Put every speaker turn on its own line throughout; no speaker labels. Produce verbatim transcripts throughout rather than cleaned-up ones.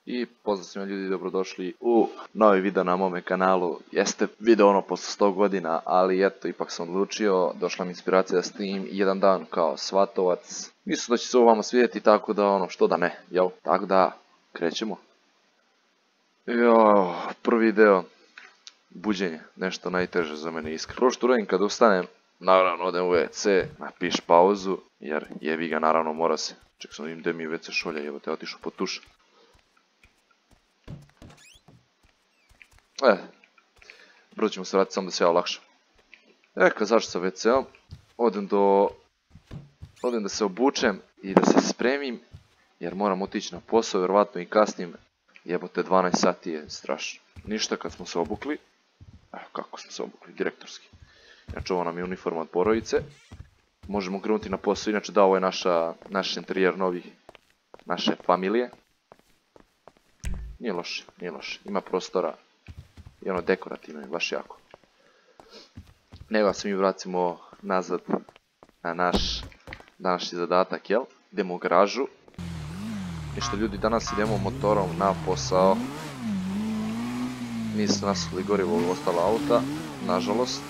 I pozdrav svima ljudi, dobrodošli u novi video na mome kanalu. Jeste video ono posle sto godina, ali eto, ipak sam odlučio, došla mi inspiracija da snimim jedan dan kao svatovac. Mislim da će se ovo vama svidjeti, tako da ono, što da ne, jel? Tako da, krećemo. Jo, prvi video, buđenje, nešto najteže za mene iskreno. Prvo što uradim kad ustanem, naravno odem u ve ce, napiš pauzu, jer jebi ga, naravno mora se. Ček sam vidim gdje mi je ve ce šolja, evo te otišu po tuš. E, brzo ćemo se vratiti samo da se ja olakšam. E, kad zašto sa ve ceom, odem do... Odem da se obučem i da se spremim, jer moram otići na posao, vjerovatno i kasnim. Jebote, dvanaest sati je strašno. Ništa kad smo se obukli. Evo kako smo se obukli, direktorski. Inače ovo nam je uniforma od Borovice. Možemo krenuti na posao, inače da, ovo je naša, naš interijer novi, naše familije. Nije loše, nije loše, ima prostora i ono dekorativno je baš jako. Nego se mi vracimo nazad na naš današnji zadatak, jel? Idemo u garažu. I što ljudi, danas idemo motorom na posao. Nisu nasuli gorivo u ostala auta, nažalost.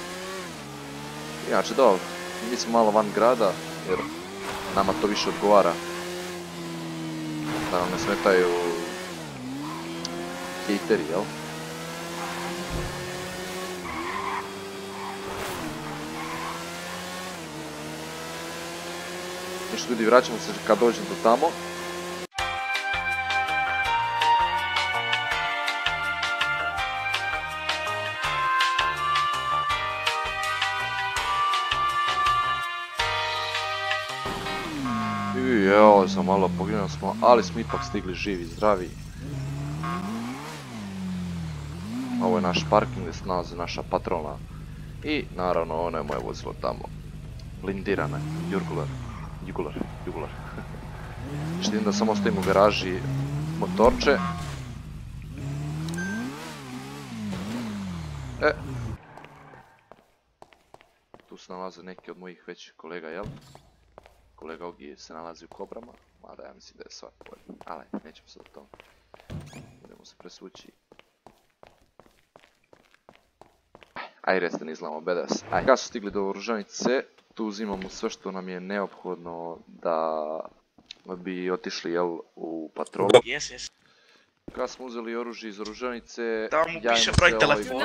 Inače dobro, mi smo malo van grada, jer nama to više odgovara. Da nam ne smetaju hejteri, jel? Ništa ljudi, vraćamo se kad dođem do tamo. I evo, za malo pogledali smo, ali smo ipak stigli živi, zdravi. Ovo je naš parking gdje se nalazi naša patrolna. I naravno ono je moje vozilo tamo. Blindirane, Jurgular. Jugular, Jugular. Što vidim da samo stojim u garaži motorče. E. Tu se nalaze neki od mojih većih kolega, jel? Kolega Ogi se nalazi u kobrama, mada ja mislim da je sva bolje. Ali, nećemo se do toga. Idemo se presvući. Aj, restan izlamo, bedas. Aj, kad su stigli do oružanice, tu uzimamo sve što nam je neophodno da bi otišli, jel, u patrolu.
Yes, yes.
Kad smo uzeli oružje iz oružanice,
Da mu piše broj telefona.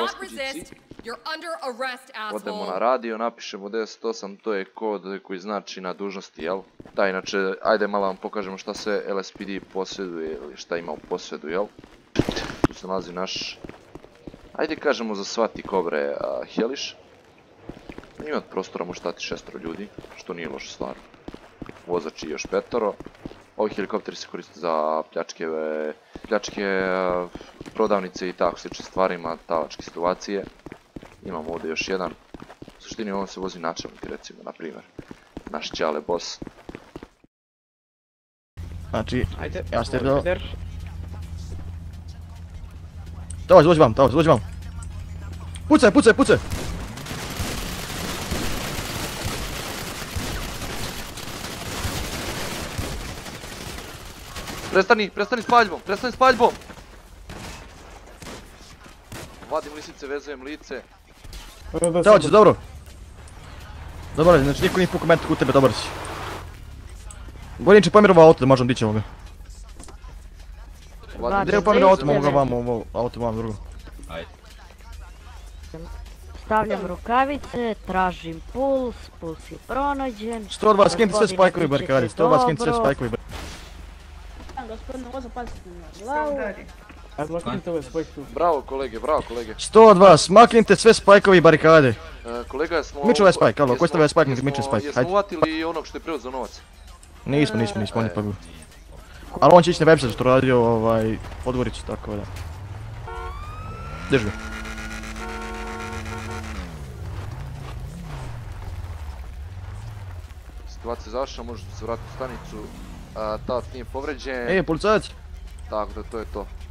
Odemo na radio, napišemo devedeset osam, to je kod koji znači na dužnosti, jel? Da, inače, ajde malo vam pokažemo šta sve el es pe de posjeduje ili šta ima u posjedu, jel? Tu se nalazi naš, ajde kažemo za svati kobre heliš. Ima prostora može stati šestoro ljudi, što nije loša stvar. Vozač i još petoro. Ovi helikopteri se koriste za pljačke, pljačke prodavnice i tako slične stvarima, talačke situacije. Imamo ovdje još jedan. U suštini ovom se vozi načelnik, recimo, na primjer. Naš Ćale boss.
Znači, ja ste do... Dođi, dođi vam, dođi, dođi vam. Pucaj, pucaj, pucaj!
Prestani, prestani s paljbom, prestani s paljbom! Vadim lisice, vezujem lice.
Dođi, dobro. Dobar, znači niko nije pukao metak u tebe, dobar si. Govorim će pomirovao auto da možemo dićemo ga. Gdje je pomirovao auto, mogu ga vam, ovo auto vam drugo.
Ajde. Stavljam rukavice, tražim puls, puls je pronađen.
sto dva, skinite sve spajkovi barikadi, sto dva, skinite sve spajkovi barikadi.
Gospodine, voza pazite na glavu. Ajde, maknite ove spojke tu.
Bravo kolege, bravo kolege.
sto dva, smaknite sve spajkovi barikade.
Kolega, smo...
Miču ovaj spajk, alo, koji stavlja spajk, nek miču spajk, hajde.
Jesmo uvatili onog što je preuzeo novac?
Nismo, nismo, nismo, on je pa bio. Ali on će ići na website što radio, ovaj, Podgoricu, tako da. Drži ga.
Situacija je završena, možete se vratiti u stanicu. Talac nije povređen.
Ej, policajac!
Tako da, to je to.